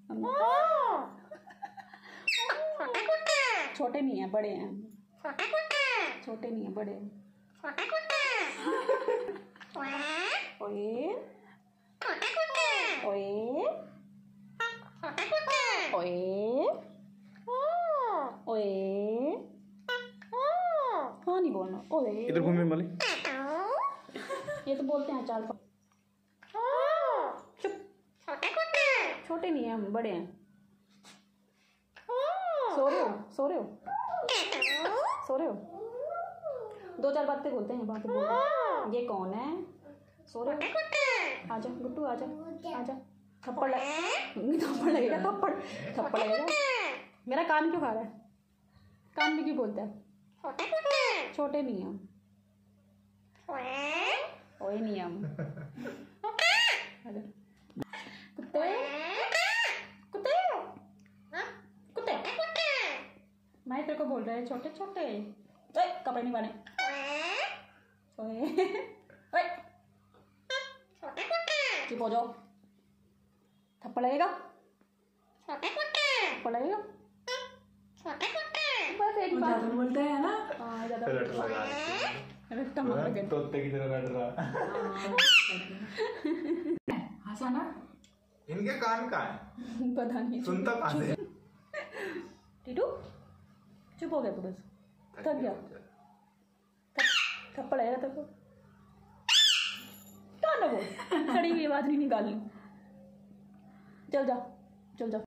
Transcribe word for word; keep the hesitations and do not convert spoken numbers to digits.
छोटे नहीं है, बड़े हैं। छोटे नहीं है, बड़े हैं। ओए ओए ओए ओए, हाँ नहीं बोलना। ओए इधर घूमने वाले ये तो बोलते हैं चार पाँच। चुप, छोटे नहीं हैं, बड़े हैं। सो रहे हो सो रहे हो सो रहे हो दो चार बातें बोलते हैं, बातें बोल रहे। ये कौन है? सो रहे हो? आजा गुट्टू, आजा आजा। थप्पड़ लग थप्पड़ लगेगा, थप्पड़ थप्पड़ लगेगा। मेरा कान क्यों खा रहा है? कान भी क्यों बोलता है? छोटे नहीं हम, ओए नहीं हम। कुत्ते कुत्ते कुत्ते, मैं तेरे को बोल रहा है छोटे छोटे। कपड़े नहीं बने। ओए ओए, चुप हो जाओ। थप्पड़ लगेगा, थप्पड़ लगेगा। बस एक बात बोलते हैं ना। हाँ ज़्यादा तोते की तरह लड़ रहा। हंसा ना। इनके कान कहाँ है? पता नहीं, सुनता कहाँ से? टीटू चुप हो गया तू, बस थक गया। थप्पड़ लगेगा तेरे को। क्या ना बोल, सड़ी हुई आवाज नहीं निकालनी। चल जा चल जा।